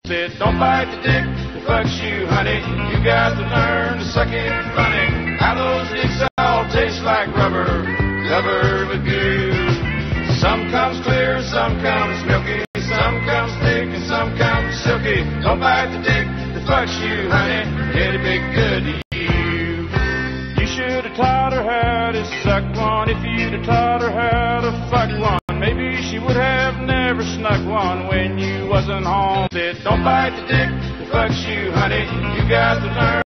Said, don't bite the dick that fucks you, honey. You got to learn to suck it funny. How those dicks all taste like rubber, covered with goo. Some comes clear, some comes milky, some comes thick, and some comes silky. Don't bite the dick that fucks you, honey. It'll be good to you. You should have taught her how to suck one. If you'd have taught her how to fuck one, maybe she would have never snuck one when you wasn't home. Said, don't bite the dick that fucks you, honey. You got to learn